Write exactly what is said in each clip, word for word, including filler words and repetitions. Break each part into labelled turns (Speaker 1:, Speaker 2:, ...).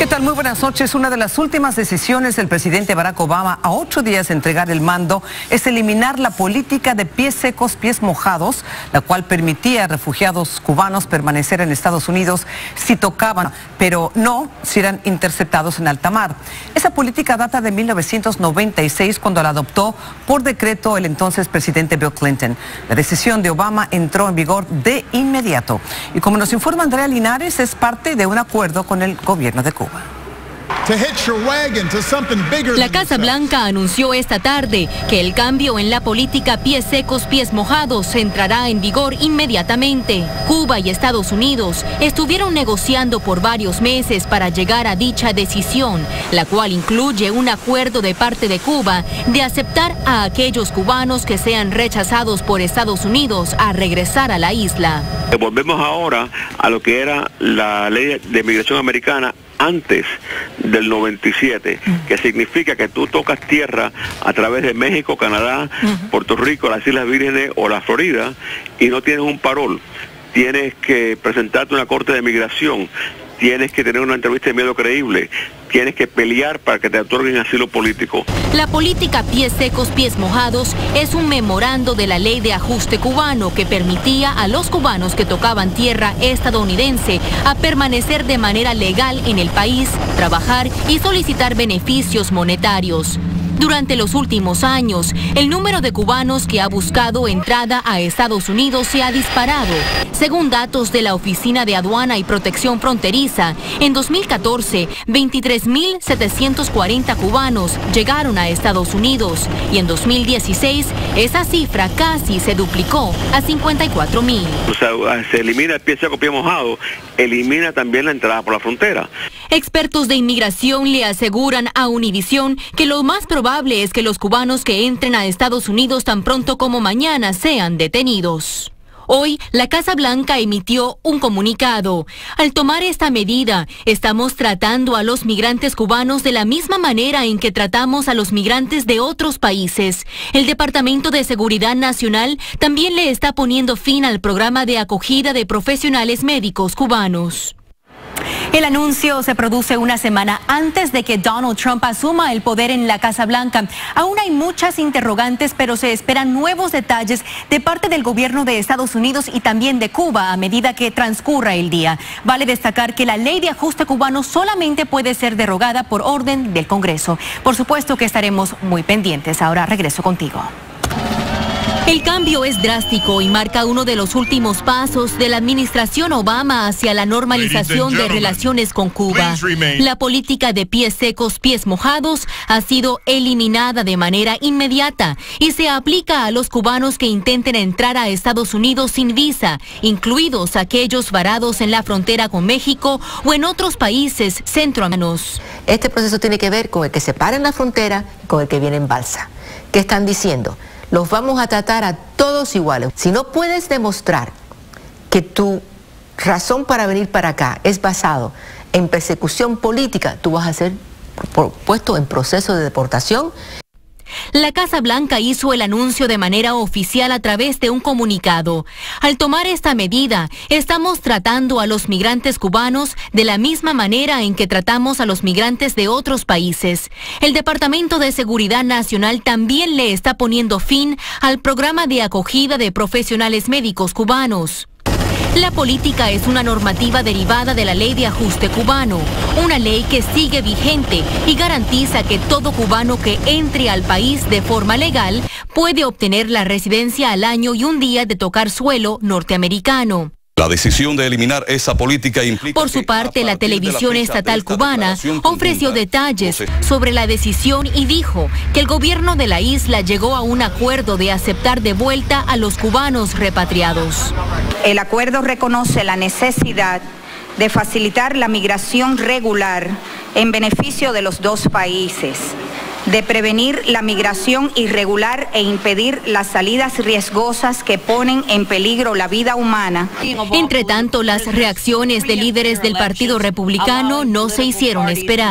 Speaker 1: ¿Qué tal? Muy buenas noches. Una de las últimas decisiones del presidente Barack Obama a ocho días de entregar el mando es eliminar la política de pies secos, pies mojados, la cual permitía a refugiados cubanos permanecer en Estados Unidos si tocaban, pero no si eran interceptados en alta mar. Esa política data de mil novecientos noventa y seis, cuando la adoptó por decreto el entonces presidente Bill Clinton. La decisión de Obama entró en vigor de inmediato. Y como nos informa Andrea Linares, es parte de un acuerdo con el gobierno de Cuba.
Speaker 2: La Casa Blanca anunció esta tarde que el cambio en la política pies secos, pies mojados entrará en vigor inmediatamente. Cuba y Estados Unidos estuvieron negociando por varios meses para llegar a dicha decisión, la cual incluye un acuerdo de parte de Cuba de aceptar a aquellos cubanos que sean rechazados por Estados Unidos a regresar a la isla.
Speaker 3: Volvemos ahora a lo que era la ley de migración americana antes del noventa y siete, que significa que tú tocas tierra a través de México, Canadá, uh-huh. Puerto Rico, las Islas Vírgenes o la Florida y no tienes un parol. Tienes que presentarte a una corte de migración, tienes que tener una entrevista de miedo creíble, tienes que pelear para que te otorguen asilo político.
Speaker 2: La política pies secos, pies mojados es un memorando de la ley de ajuste cubano que permitía a los cubanos que tocaban tierra estadounidense a permanecer de manera legal en el país, trabajar y solicitar beneficios monetarios. Durante los últimos años, el número de cubanos que ha buscado entrada a Estados Unidos se ha disparado. Según datos de la Oficina de Aduana y Protección Fronteriza, en dos mil catorce, veintitrés mil setecientos cuarenta cubanos llegaron a Estados Unidos y en dos mil dieciséis esa cifra casi se duplicó a cincuenta y cuatro mil.
Speaker 3: O sea, se elimina el pie seco, pie mojado, elimina también la entrada por la frontera.
Speaker 2: Expertos de inmigración le aseguran a Univisión que lo más probable es que los cubanos que entren a Estados Unidos tan pronto como mañana sean detenidos. Hoy, la Casa Blanca emitió un comunicado. Al tomar esta medida, estamos tratando a los migrantes cubanos de la misma manera en que tratamos a los migrantes de otros países. El Departamento de Seguridad Nacional también le está poniendo fin al programa de acogida de profesionales médicos cubanos.
Speaker 4: El anuncio se produce una semana antes de que Donald Trump asuma el poder en la Casa Blanca. Aún hay muchas interrogantes, pero se esperan nuevos detalles de parte del gobierno de Estados Unidos y también de Cuba a medida que transcurra el día. Vale destacar que la ley de ajuste cubano solamente puede ser derogada por orden del Congreso. Por supuesto que estaremos muy pendientes. Ahora regreso contigo.
Speaker 2: El cambio es drástico y marca uno de los últimos pasos de la administración Obama hacia la normalización de relaciones con Cuba. La política de pies secos, pies mojados ha sido eliminada de manera inmediata y se aplica a los cubanos que intenten entrar a Estados Unidos sin visa, incluidos aquellos varados en la frontera con México o en otros países centroamericanos.
Speaker 5: Este proceso tiene que ver con el que se para en la frontera y con el que viene en balsa. ¿Qué están diciendo? Los vamos a tratar a todos iguales. Si no puedes demostrar que tu razón para venir para acá es basado en persecución política, tú vas a ser puesto en proceso de deportación.
Speaker 2: La Casa Blanca hizo el anuncio de manera oficial a través de un comunicado. Al tomar esta medida, estamos tratando a los migrantes cubanos de la misma manera en que tratamos a los migrantes de otros países. El Departamento de Seguridad Nacional también le está poniendo fin al programa de acogida de profesionales médicos cubanos. La política es una normativa derivada de la ley de ajuste cubano, una ley que sigue vigente y garantiza que todo cubano que entre al país de forma legal puede obtener la residencia al año y un día de tocar suelo norteamericano.
Speaker 6: La decisión de eliminar esa política implica...
Speaker 2: Por su parte, la televisión estatal cubana ofreció detalles sobre la decisión y dijo que el gobierno de la isla llegó a un acuerdo de aceptar de vuelta a los cubanos repatriados.
Speaker 7: El acuerdo reconoce la necesidad de facilitar la migración regular en beneficio de los dos países, de prevenir la migración irregular e impedir las salidas riesgosas que ponen en peligro la vida humana.
Speaker 2: Entre tanto, las reacciones de líderes del Partido Republicano no se hicieron esperar.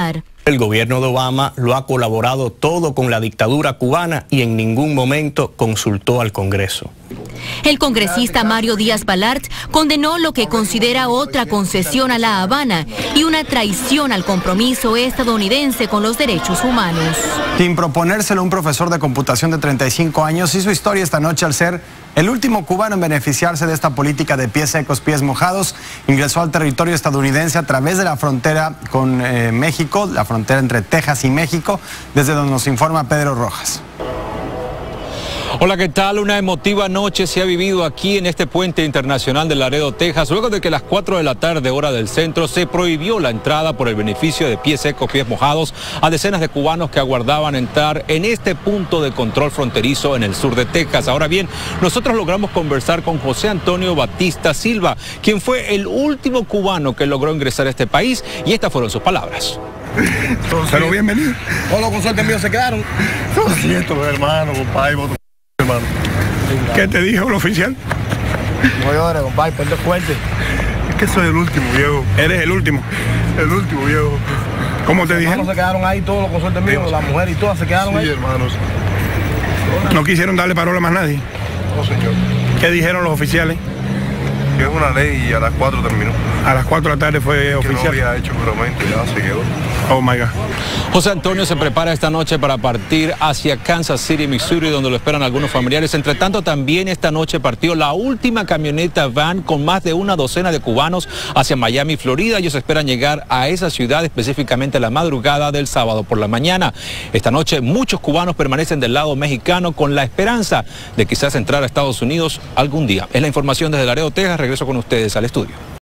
Speaker 8: El gobierno de Obama lo ha colaborado todo con la dictadura cubana y en ningún momento consultó al Congreso.
Speaker 2: El congresista Mario Díaz Balart condenó lo que considera otra concesión a La Habana y una traición al compromiso estadounidense con los derechos humanos.
Speaker 9: Sin proponérselo, un profesor de computación de treinta y cinco años hizo historia esta noche al ser el último cubano en beneficiarse de esta política de pies secos, pies mojados. Ingresó al territorio estadounidense a través de la frontera con eh, México, la frontera entre Texas y México, desde donde nos informa Pedro Rojas.
Speaker 10: Hola, ¿qué tal? Una emotiva noche se ha vivido aquí en este puente internacional de Laredo, Texas, luego de que a las cuatro de la tarde, hora del centro, se prohibió la entrada por el beneficio de pies secos, pies mojados a decenas de cubanos que aguardaban entrar en este punto de control fronterizo en el sur de Texas. Ahora bien, nosotros logramos conversar con José Antonio Batista Silva, quien fue el último cubano que logró ingresar a este país, y estas fueron sus palabras.
Speaker 11: Pero bienvenido.
Speaker 12: Todos los consortes míos se quedaron.
Speaker 11: Lo siento, hermano, compadre. Hermano. ¿Qué te dijo el oficial?
Speaker 12: No llores, compadre, ponte fuerte.
Speaker 11: Es que soy el último, viejo. Eres el último. El último, viejo. ¿Cómo te dijeron?
Speaker 12: Se quedaron ahí todos los consortes míos, las mujeres y todas se quedaron
Speaker 11: sí,
Speaker 12: ahí.
Speaker 11: Sí, hermanos. ¿No quisieron darle parola a más nadie?
Speaker 12: No, señor.
Speaker 11: ¿Qué dijeron los oficiales?
Speaker 13: Que es una ley y a las cuatro terminó.
Speaker 11: A las cuatro de la tarde fue
Speaker 13: que
Speaker 11: oficial.
Speaker 13: No había hecho juramento, ya se quedó.
Speaker 11: Oh my God.
Speaker 10: José Antonio se prepara esta noche para partir hacia Kansas City, Missouri, donde lo esperan algunos familiares. Entre tanto, también esta noche partió la última camioneta van con más de una docena de cubanos hacia Miami, Florida. Ellos esperan llegar a esa ciudad específicamente la madrugada del sábado por la mañana. Esta noche muchos cubanos permanecen del lado mexicano con la esperanza de quizás entrar a Estados Unidos algún día. Es la información desde Laredo, Texas. Regreso con ustedes al estudio.